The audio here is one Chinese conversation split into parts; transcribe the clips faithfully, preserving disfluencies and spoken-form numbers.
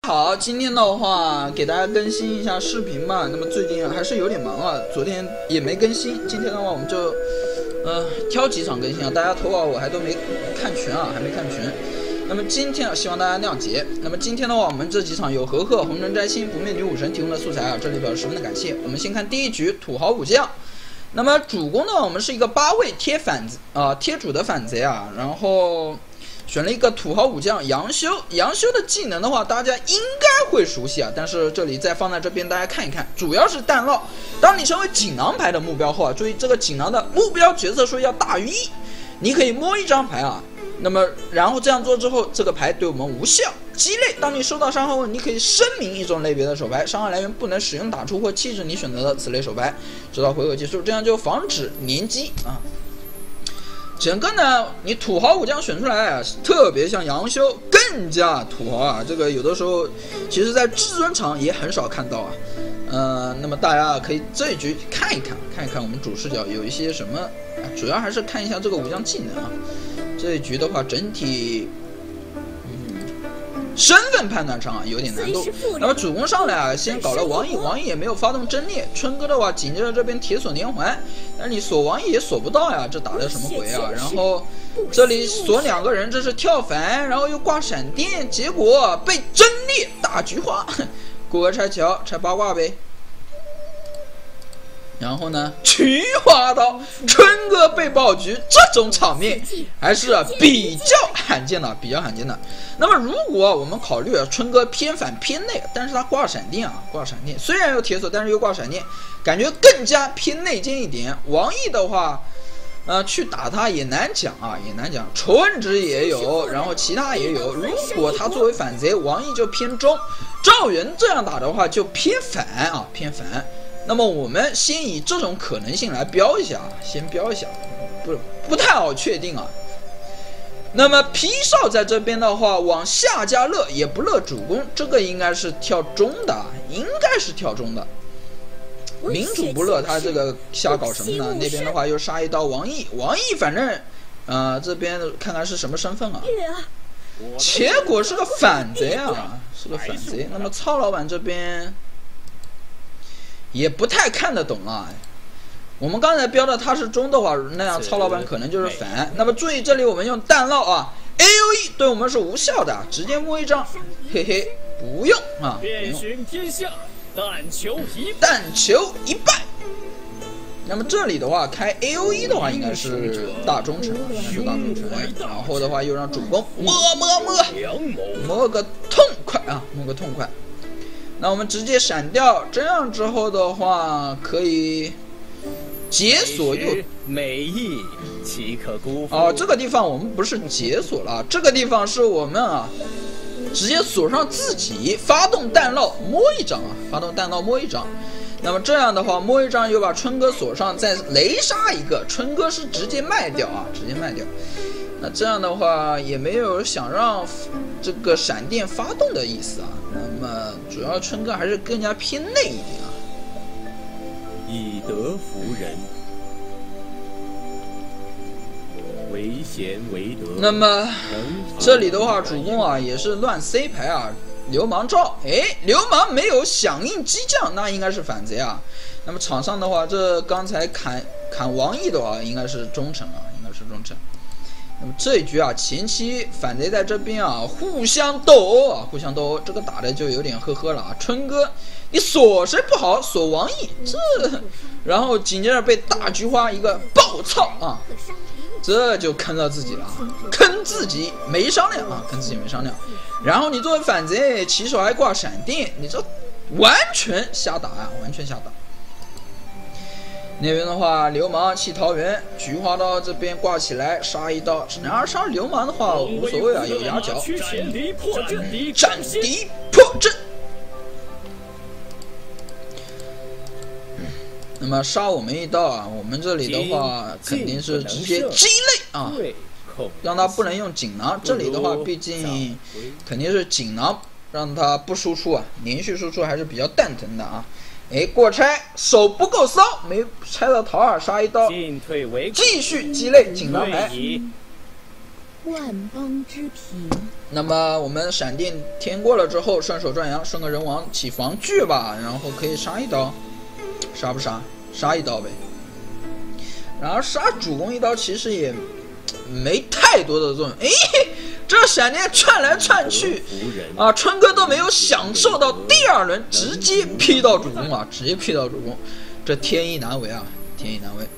好，今天的话给大家更新一下视频吧。那么最近还是有点忙啊，昨天也没更新。今天的话我们就呃挑几场更新啊，大家投稿我还都没看全啊，还没看全。那么今天啊，希望大家谅解。那么今天的话，我们这几场有和贺、红尘摘星、不灭女武神提供的素材啊，这里表示十分的感谢。我们先看第一局土豪武将。那么主攻的话，我们是一个八位贴反子啊、呃，贴主的反贼啊，然后选了一个土豪武将杨修。杨修的技能的话，大家应该会熟悉啊，但是这里再放在这边，大家看一看，主要是弹烙。当你成为锦囊牌的目标后啊，注意这个锦囊的目标角色数要大于一，你可以摸一张牌啊。那么，然后这样做之后，这个牌对我们无效。鸡肋，当你收到伤害后，你可以声明一种类别的手牌，伤害来源不能使用打出或弃置你选择的此类手牌，直到回合结束，这样就防止粘机啊。整个呢，你土豪武将选出来啊，特别像杨修，更加土豪啊。这个有的时候，其实在至尊场也很少看到啊。呃，那么大家可以这一局看一看，看一看我们主视角有一些什么，啊、主要还是看一下这个武将技能啊。这一局的话，整体，嗯，身份判断上啊有点难度。那么主攻上来啊，先搞了王毅，王毅也没有发动真烈。春哥的话，紧接着这边铁锁连环，但是你锁王毅也锁不到呀，这打的什么鬼啊？然后这里锁两个人，这是跳反，然后又挂闪电，结果被真烈大菊花，过河拆桥，拆八卦呗。然后呢，菊花刀，春哥被爆菊，这种场面还是比较罕见的，比较罕见的。那么如果我们考虑啊，春哥偏反偏内，但是他挂闪电啊，挂闪电，虽然有铁锁，但是又挂闪电，感觉更加偏内奸一点。王毅的话，呃，去打他也难讲啊，也难讲。仇恨值也有，然后其他也有。如果他作为反贼，王毅就偏中；赵元这样打的话就偏反啊，偏反。那么我们先以这种可能性来标一下，先标一下，不不太好确定啊。那么皮少在这边的话，往下加乐也不乐主攻，这个应该是跳中的，应该是跳中的。民主不乐他这个瞎搞什么呢？那边的话又杀一刀王毅，王毅反正，呃，这边看看是什么身份啊？结果是个反贼啊，是个反贼。那么曹老板这边。也不太看得懂啊。我们刚才标的他是中的话，那样曹老板可能就是反。那么注意这里我们用弹烙啊 ，A O E 对我们是无效的，直接摸一张，嘿嘿，不用啊，不用。但求一但求一败。那么这里的话开 A O E 的话应该是大忠诚，应该是大忠诚。然后的话又让主攻摸摸摸，摸个痛快啊，摸个痛快。那我们直接闪掉，这样之后的话可以解锁又美意岂可辜负哦，这个地方我们不是解锁了，这个地方是我们啊直接锁上自己，发动弹烙摸一张啊，发动弹烙摸一张。那么这样的话摸一张又把春哥锁上，再雷杀一个，春哥是直接卖掉啊，直接卖掉。那这样的话也没有想让这个闪电发动的意思啊。那么主要春哥还是更加偏内一点啊。 以德服人，为贤为德。 那么这里的话，主攻啊也是乱 C 牌啊，流氓照，哎，流氓没有响应激将，那应该是反贼啊。那么场上的话，这刚才砍砍王毅的话，应该是忠诚啊，应该是忠诚。那么这一局啊，前期反贼在这边啊，互相斗殴啊，互相斗殴，这个打的就有点呵呵了啊。春哥，你锁谁不好，锁王毅，这，然后紧接着被大菊花一个暴操啊，这就坑了自己了，坑自己没商量啊，坑自己没商量。然后你作为反贼，起手还挂闪电，你这完全瞎打啊，完全瞎打。那边的话，流氓弃桃园，菊花刀这边挂起来杀一刀。然而杀流氓的话无所谓啊，有压脚。斩敌破阵，斩敌破阵。那么杀我们一刀啊，我们这里的话肯定是直接鸡肋啊，让他不能用锦囊。这里的话，毕竟肯定是锦囊，让他不输出啊，连续输出还是比较蛋疼的啊。哎，过拆手不够骚，没拆到桃二，杀一刀，继续鸡肋锦囊牌。 万邦之平， 那么我们闪电添过了之后，顺手转阳，顺个人王起防具吧，然后可以杀一刀，杀不杀？杀一刀呗。然而杀主公一刀其实也没太多的作用。哎，这闪电窜来窜去啊，春哥都没有享受到第二轮，直接劈到主公啊，直接劈到主公，这天意难违啊，天意难违。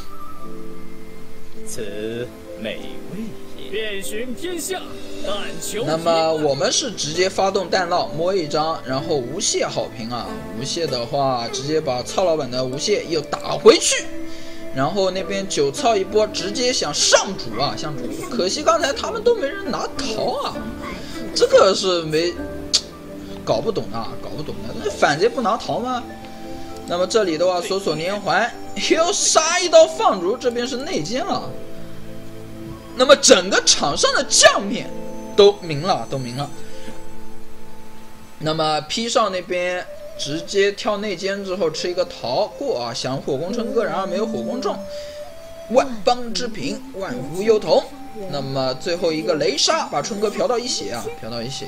此美味也。遍寻天下，但求。 那么我们是直接发动弹烙摸一张，然后无懈好评啊！无懈的话，直接把曹老板的无懈又打回去，然后那边九操一波，直接想上主啊，上主。可惜刚才他们都没人拿桃啊，这个是没搞不懂啊，搞不懂的。那反贼不拿桃吗？那么这里的话，锁锁连环又杀一刀放逐，这边是内奸了。那么整个场上的将面都明了，都明了。那么 P 少那边直接跳内奸之后吃一个桃过啊，想火攻春哥，然而没有火攻中，万邦之平，万福幼童。那么最后一个雷杀把春哥嫖到一血啊，嫖到一血。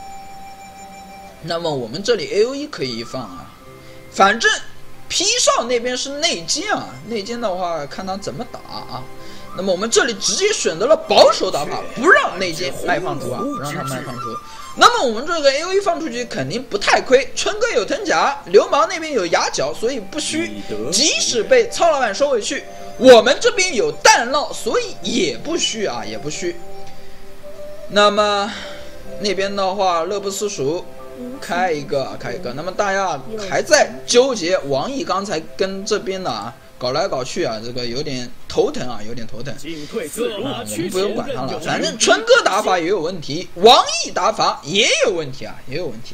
那么我们这里 A O E 可以一放啊，反正 P 少那边是内奸啊，内奸的话看他怎么打啊。那么我们这里直接选择了保守打法，不让内奸卖放逐啊，不让他卖放逐。那么我们这个 A O E 放出去肯定不太亏，春哥有藤甲，流氓那边有牙角，所以不虚。即使被曹老板收回去，我们这边有弹烙，所以也不虚啊，也不虚。那么那边的话，乐不思蜀开一个，开一个。那么大家还在纠结王毅刚才跟这边的啊。搞来搞去啊，这个有点头疼啊，有点头疼。 进退自如， 啊、我们不用管他了，反正春哥打法也有问题，王毅打法也有问题啊，也有问题。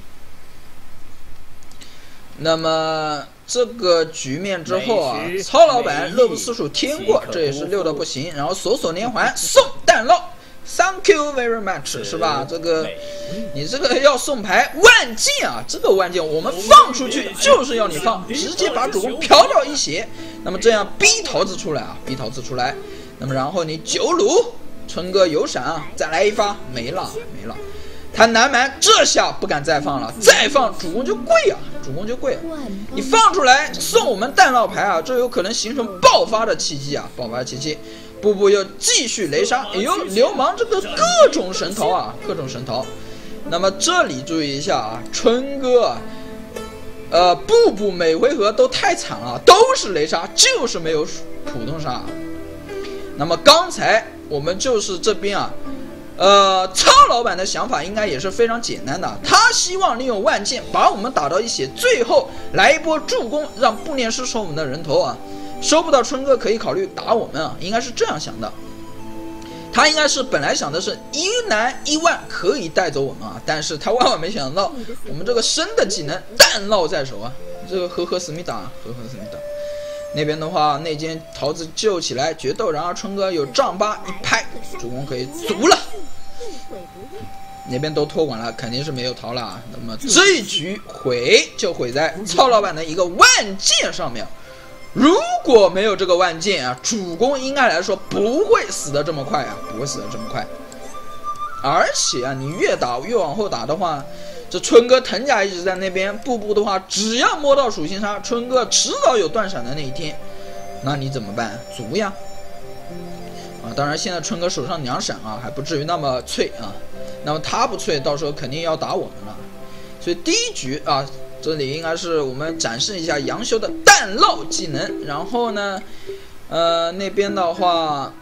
那么这个局面之后啊，曹老板乐不思蜀添过，这也是溜的不行，然后锁锁连环送弹烙。Thank you very much， 是吧？这个，你这个要送牌万剑啊！这个万剑我们放出去就是要你放，直接把主公嫖到一血。那么这样逼桃子出来啊，逼桃子出来。那么然后你九鲁，春哥有闪啊，再来一发，没了没了。他南蛮这下不敢再放了，再放主公就跪啊，主公就跪啊！你放出来送我们弹烙牌啊，这有可能形成爆发的契机啊，爆发契机。步步又继续雷杀，哎呦，流氓这个各种神逃啊，各种神逃。那么这里注意一下啊，春哥，呃，步步每回合都太惨了，都是雷杀，就是没有普通杀。那么刚才我们就是这边啊，呃，曹老板的想法应该也是非常简单的，他希望利用万剑把我们打到一血，最后来一波助攻，让步念师收我们的人头啊。收不到春哥可以考虑打我们啊，应该是这样想的。他应该是本来想的是一男一万可以带走我们啊，但是他万万没想到我们这个生的技能弹烙在手啊，这个呵呵思密达，呵呵思密达。那边的话，内奸桃子救起来决斗，然而春哥有丈八一拍，主公可以足了。那边都托管了，肯定是没有逃了。那么这一局毁就毁在曹老板的一个万剑上面。如果没有这个万剑啊，主公应该来说不会死得这么快啊，不会死得这么快。而且啊，你越打越往后打的话，这春哥藤甲一直在那边，步步的话，只要摸到属性杀，春哥迟早有断闪的那一天。那你怎么办？足呀！啊，当然现在春哥手上两闪啊，还不至于那么脆啊。那么他不脆，到时候肯定要打我们了。所以第一局啊。这里应该是我们展示一下杨修的弹烙技能，然后呢，呃，那边的话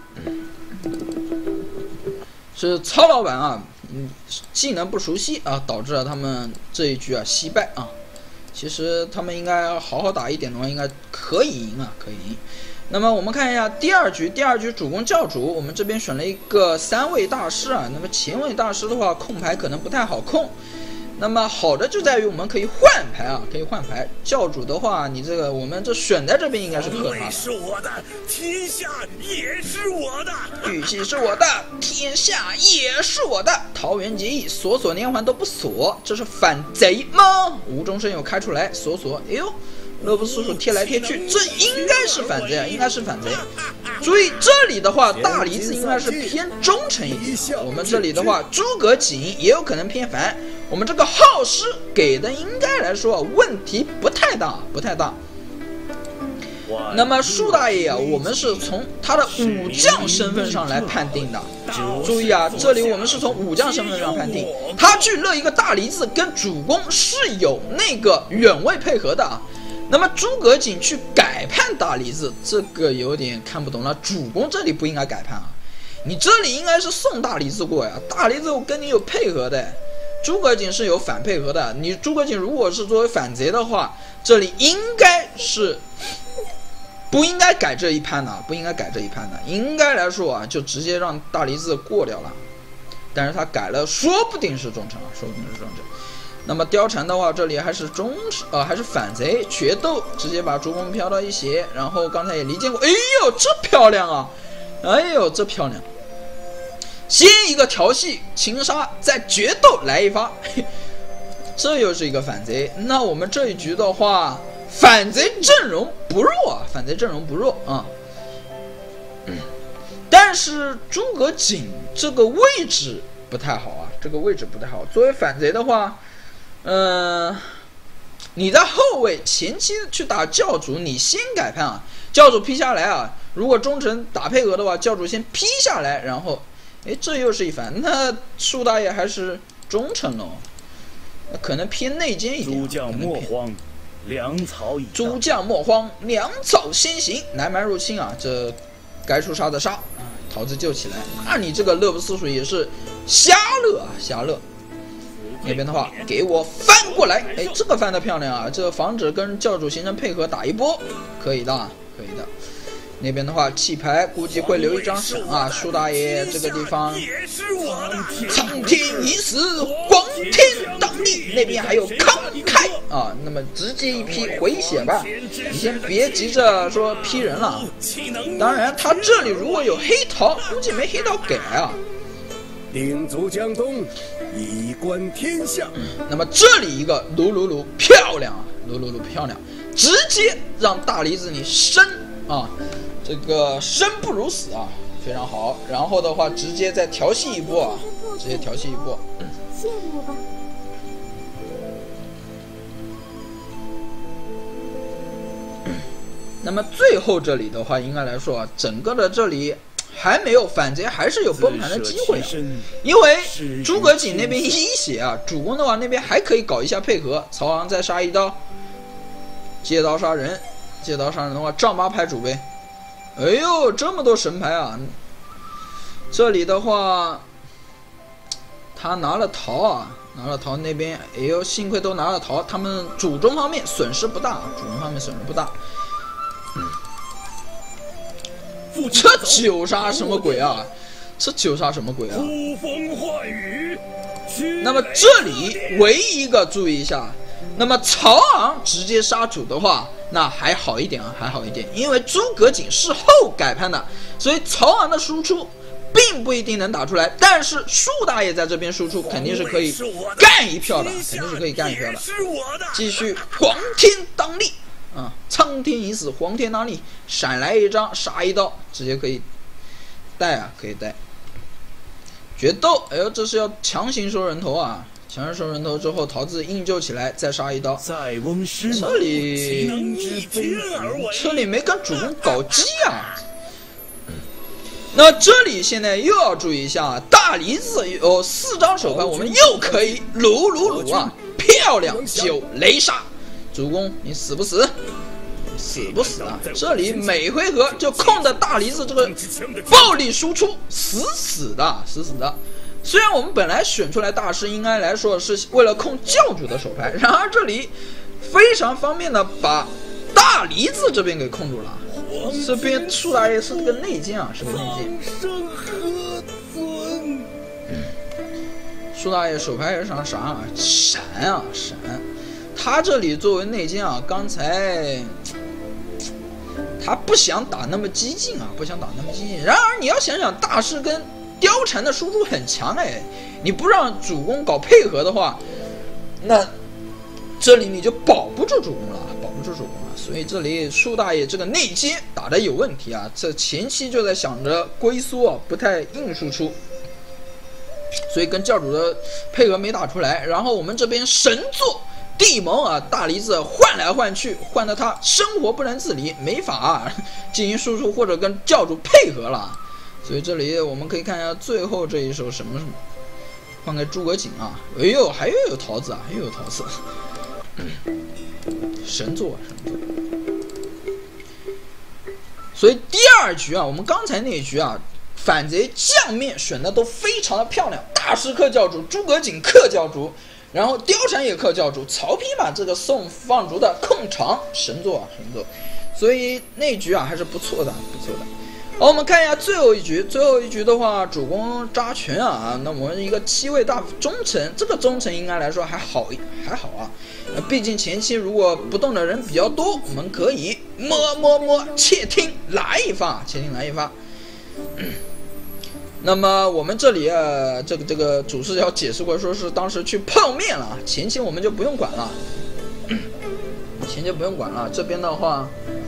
是曹老板啊，嗯，技能不熟悉啊，导致了他们这一局啊惜败啊。其实他们应该好好打一点的话，应该可以赢啊，可以赢。那么我们看一下第二局，第二局主攻教主，我们这边选了一个三位大师啊。那么前位大师的话，控牌可能不太好控。那么好的就在于我们可以换牌啊，可以换牌。教主的话，你这个我们这选在这边应该是克他的。 是我的，天下也是我的。 玉玺是我的，天下也是我的。桃园结义，锁锁连环都不锁，这是反贼吗？无中生有开出来，锁锁，哎呦， 乐不思蜀贴来贴去，这应该是反贼啊，应该是反贼。注意这里的话，大梨子应该是偏忠诚一点。我们这里的话，诸葛瑾也有可能偏反。我们这个耗师给的应该来说问题不太大，不太大。那么树大爷啊，我们是从他的武将身份上来判定的。注意啊，这里我们是从武将身份上判定，他去勒一个大梨子跟主公是有那个远位配合的啊。那么诸葛瑾去改判大梨子，这个有点看不懂了。主公这里不应该改判啊，你这里应该是送大梨子过呀。大梨子我跟你有配合的，诸葛瑾是有反配合的。你诸葛瑾如果是作为反贼的话，这里应该是。不应该改这一判的，不应该改这一判的，应该来说啊，就直接让大梨子过掉了。但是他改了，说不定是忠诚啊，说不定是忠诚。那么貂蝉的话，这里还是忠呃还是反贼决斗，直接把主公飘到一血，然后刚才也离间过，哎呦这漂亮啊，哎呦这漂亮。先一个调戏擒杀，再决斗来一发，这又是一个反贼。那我们这一局的话。反贼阵容不弱啊，反贼阵容不弱啊、嗯，但是诸葛瑾这个位置不太好啊，这个位置不太好。作为反贼的话，嗯、呃，你在后卫前期去打教主，你先改判啊，教主劈下来啊，如果忠诚打配合的话，教主先劈下来，然后，哎，这又是一反，那树大爷还是忠诚了，可能偏内奸一点。 诸将莫慌。粮草已到， 诸将莫慌，粮草先行。南蛮入侵啊，这该出杀的杀，桃子救起来。那你这个乐不思蜀也是瞎乐啊，瞎乐。那边的话，给我翻过来，哎，这个翻的漂亮啊，这防止跟教主形成配合打一波，可以的，可以的。那边的话，弃牌估计会留一张闪啊，舒大爷这个地方，苍天已死，黄天当立，那边还有慷慨啊，那么直接一批回血吧，你先别急着说批人了。当然，他这里如果有黑桃，估计没黑桃给啊。 鼎足江东，以观天下。 那么这里一个鲁鲁鲁漂亮啊，鲁鲁鲁漂亮，直接让大梨子你生啊。这个生不如死啊，非常好。然后的话，直接再调戏一波啊，直接调戏一波。 羡慕吧。 那么最后这里的话，应该来说啊，整个的这里还没有反贼，还是有崩盘的机会啊。因为诸葛瑾那边一血啊，主公的话那边还可以搞一下配合，曹昂再杀一刀，借刀杀人，借刀杀人的话，丈八牌主呗。哎呦，这么多神牌啊！这里的话，他拿了桃啊，拿了桃那边，哎呦，幸亏都拿了桃，他们主中方面损失不大，主中方面损失不大。嗯，这九杀什么鬼啊？这九杀什么鬼啊？ 呼风唤雨。 那么这里唯一一个注意一下。那么曹昂直接杀主的话，那还好一点啊，还好一点，因为诸葛瑾是后改判的，所以曹昂的输出并不一定能打出来，但是舒大爷在这边输出肯定是可以干一票的，肯定是可以干一票的。继续黄天当立啊，苍天已死，黄天当立，闪来一张杀一刀，直接可以带啊，可以带。决斗，哎呦，这是要强行收人头啊！强势收人头之后，桃子硬救起来，再杀一刀。 塞翁失马， 这里这里没跟主公搞基啊。那这里现在又要注意一下，大梨子有四张手牌，我们又可以撸撸撸啊，漂亮九雷杀。主公你死不死？死不死啊？这里每回合就控着大梨子这个暴力输出，死死的，死死的。虽然我们本来选出来大师应该来说是为了控教主的手牌，然而这里非常方便的把大梨子这边给控住了。这边舒大爷是个内奸啊，是个内奸。舒大爷手牌是啥啥啊？闪啊闪！他这里作为内奸啊，刚才他不想打那么激进啊，不想打那么激进。然而你要想想，大师跟貂蝉的输出很强哎，你不让主公搞配合的话，那这里你就保不住主公了，保不不住主公啊，所以这里舒大爷这个内奸打的有问题啊，这前期就在想着龟缩啊，不太硬输出，所以跟教主的配合没打出来。然后我们这边神作地盟啊，大梨子换来换去，换得他生活不能自理，没法、啊、进行输出或者跟教主配合了。所以这里我们可以看一下最后这一手什么什么，换个诸葛瑾啊，哎呦，还有有桃子啊，又有桃子，神作神作。所以第二局啊，我们刚才那一局啊，反贼将面选的都非常的漂亮，大师克教主，诸葛瑾克教主。然后貂蝉也克教主，曹丕嘛，这个送放逐的控场神作啊神作，所以那局啊还是不错的不错的。好，我们看一下最后一局，最后一局的话，主公扎群啊，那我们一个七位大忠臣，这个忠臣应该来说还好还好啊，毕竟前期如果不动的人比较多，我们可以摸摸摸，窃听来一发，窃听来一发。嗯那么我们这里啊，这个这个主视角解释过，说是当时去泡面了，前期我们就不用管了，前期不用管了。这边的话，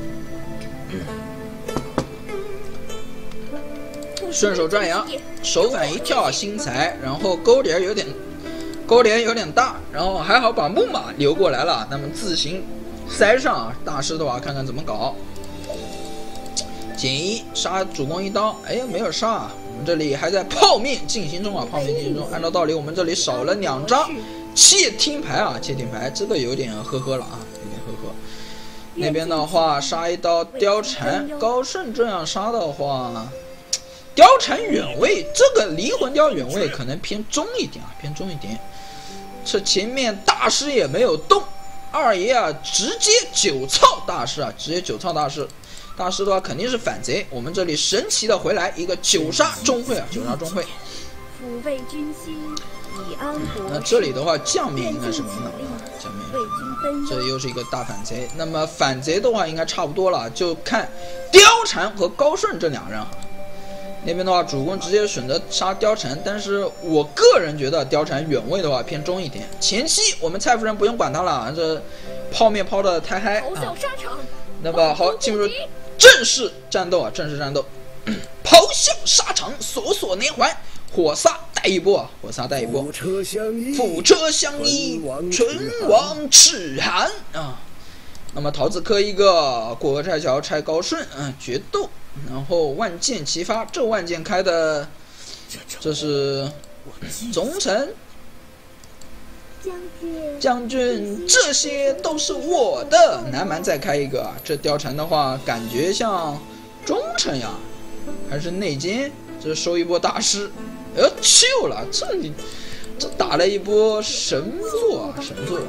顺手转阳，手反一跳，星财，然后勾连有点勾连有点大，然后还好把木马留过来了，那么自行塞上。大师的话看看怎么搞。减一杀主公一刀，哎没有杀。我们这里还在泡面进行中啊，泡面进行中。按照道理，我们这里少了两张窃听牌啊，窃听牌这个有点呵呵了啊，有点呵呵。那边的话杀一刀貂蝉，高顺这样杀的话，貂蝉远位，这个离魂貂远位可能偏中一点啊，偏中一点。这前面大师也没有动，二爷啊直接九操大师啊，直接九操大师。大师的话肯定是反贼，我们这里神奇的回来一个九杀中会啊，九杀中会。 抚慰军心，以安国。 那这里的话将面应该是没脑了，将面这又是一个大反贼。那么反贼的话应该差不多了，就看貂蝉和高顺这两人啊。那边的话主公直接选择杀貂蝉，但是我个人觉得貂蝉远位的话偏中一点。前期我们蔡夫人不用管他了，这泡面泡的太嗨啊。那么好，进入正式战斗啊！正式战斗，咆哮沙场，锁锁连环，火撒带一波啊！火撒带一波， 辅车相依， 辅车相依，唇亡齿寒啊！那么桃子磕一个，过河拆桥拆高顺，嗯，决斗，然后万箭齐发，这万箭开的，这是忠臣。将军，这些都是我的。南蛮再开一个，这貂蝉的话，感觉像忠臣呀，还是内奸？这收一波大师，哎呦，救了！这里这打了一波神作啊，神作。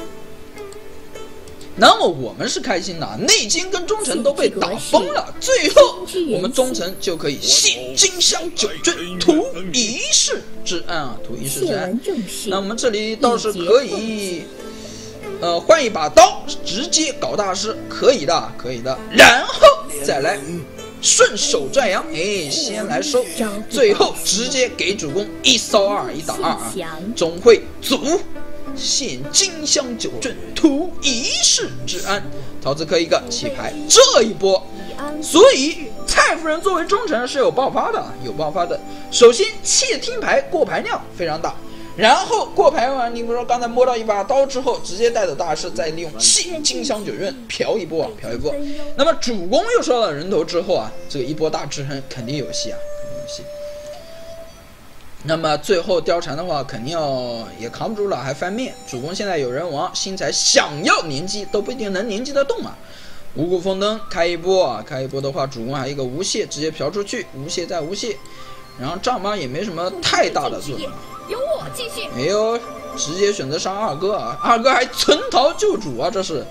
那么我们是开心的，内奸跟忠臣都被打崩了，最后我们忠臣就可以献金香九卷，图一世之安啊，图一世之安。那我们这里倒是可以，呃，换一把刀，直接搞大师，可以的，可以的。然后再来顺手转阳，哎，先来收，最后直接给主公一骚二，一打二啊，总会足。献金香九卷，图一世之安。桃子磕一个起牌，这一波，所以蔡夫人作为忠臣是有爆发的，有爆发的。首先窃听牌过牌量非常大，然后过牌完，你比如说刚才摸到一把刀之后，直接带走大师，再利用献金香九卷嫖一波啊，嫖一波。那么主公又收到人头之后啊，这个一波大制衡肯定有戏啊，肯定有戏。那么最后貂蝉的话肯定要也扛不住了，还翻面。主公现在有人亡，新才想要连击都不一定能连击得动啊。五谷丰登开一波啊，开一波的话，主公还有一个无懈，直接嫖出去，无懈再无懈。然后丈八也没什么太大的作用， 由我继续。 没有，直接选择杀二哥啊，二哥还存逃救主啊，这是。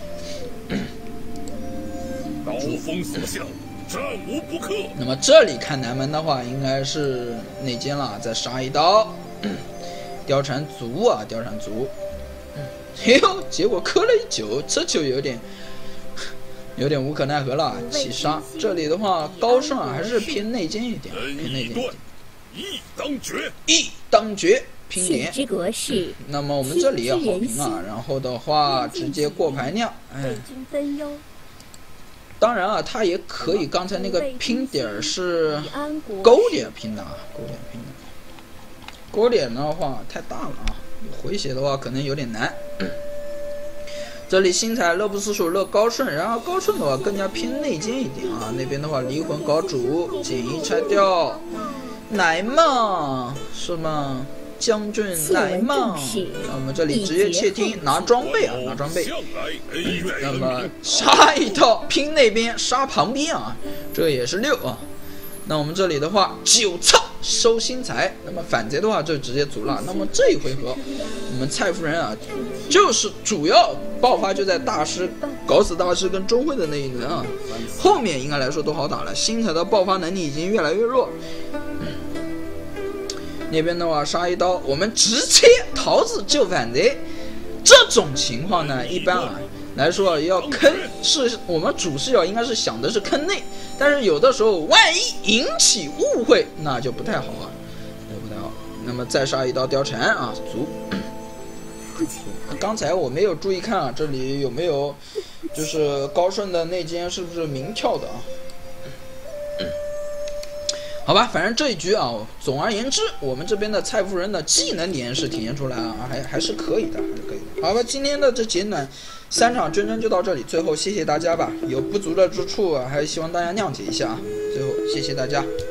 刀锋所向。战无不克。 那么这里看南门的话，应该是内奸了，再杀一刀，貂蝉足啊，貂蝉足，哎呦，结果磕了一九，这就有点有点无可奈何了，起杀。这里的话，高顺还是偏内奸一点，偏内奸一点。 一当决， 一当决， 拼点。 之格式。 那么我们这里也好评啊，然后的话直接过排量，哎。 北军分忧。 当然啊，它也可以，刚才那个拼点是勾点拼的啊，勾点拼的。勾点的话太大了啊，回血的话可能有点难。这里星彩乐不思蜀乐高顺，然后高顺的话更加偏内奸一点啊。那边的话离魂搞主，简易拆掉，来嘛是吗？将军来嘛！那我们这里直接窃听拿装备啊，拿装备。那么杀一套拼那边，杀旁边啊，这个也是六啊。那我们这里的话九操收星财，那么反贼的话就直接组了。那么这一回合我们蔡夫人啊，就是主要爆发就在大师搞死大师跟周慧的那一轮啊，后面应该来说都好打了。星财的爆发能力已经越来越弱。那边的话杀一刀，我们直接桃子救反贼。这种情况呢，一般啊来说要坑，是我们主视角应该是想的是坑内，但是有的时候万一引起误会，那就不太好啊，那不太好。那么再杀一刀貂蝉啊，足。刚才我没有注意看啊，这里有没有就是高顺的内奸是不是明跳的啊？好吧，反正这一局啊，总而言之，我们这边的蔡夫人的技能点是体现出来啊，还还是可以的，还是可以的。好吧，今天的这简短三场真真就到这里，最后谢谢大家吧，有不足的之处啊，还是希望大家谅解一下啊。最后谢谢大家。